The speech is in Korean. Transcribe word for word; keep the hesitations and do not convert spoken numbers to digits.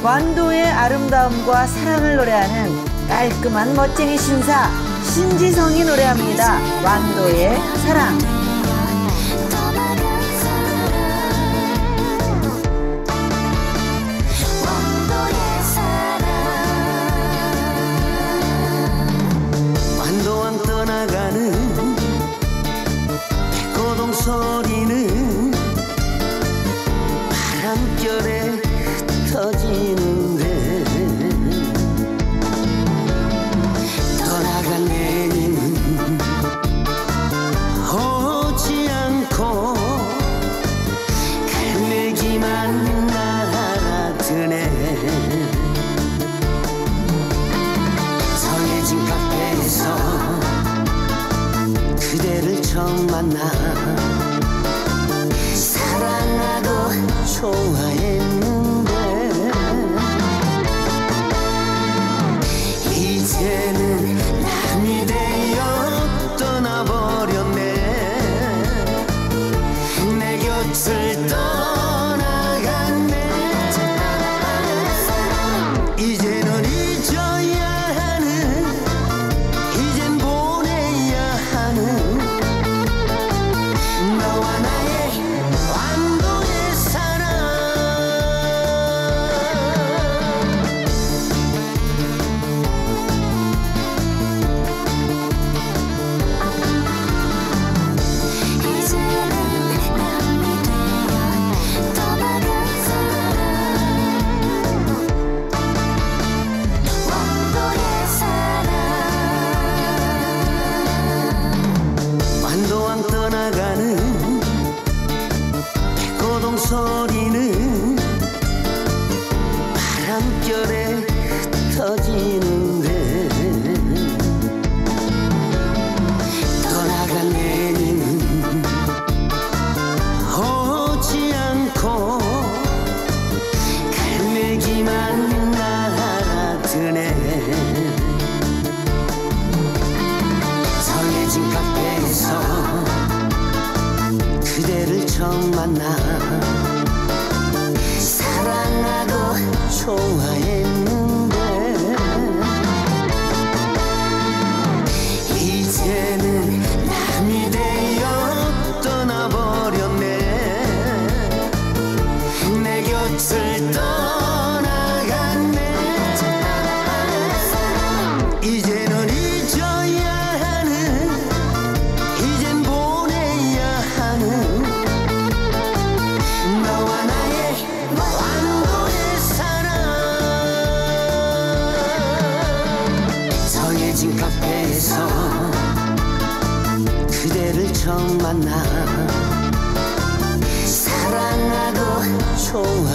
완도의 아름다움과 사랑을 노래하는 깔끔한 멋쟁이 신사 신지성이 노래합니다. 완도의 사랑. 완도왕 떠나가는 백고동 소리는 바람결에 흩어지는데 떠나간 내님은 오지 않고 갈매기만 날아드네. 정해진 카페에서 그대를 처음 만나 사랑하고 좋아했는데 이제는 남이 되어 떠나버렸네. 내 곁을 떠나갔네. 이제는 잊어야 하는, 이젠 보내야 하는 너와 나의 완도의 사랑. 완도왕 떠나가는 백고동 소리는 바람결에 흩어지는데 떠나간 내님은 오지 않고 갈매기만 날아드네. 정해진 카페에서 그대를 처음 만나 사랑하고 좋아했는데 이제는 남이 되어 떠나버렸네. 내 곁을 떠나갔네. 이제는 잊어야 하는, 이젠 보내야 하는 너와 나의 완도의 사랑. 정해진 카페에서 그대를 처음 만나 사랑하고 좋아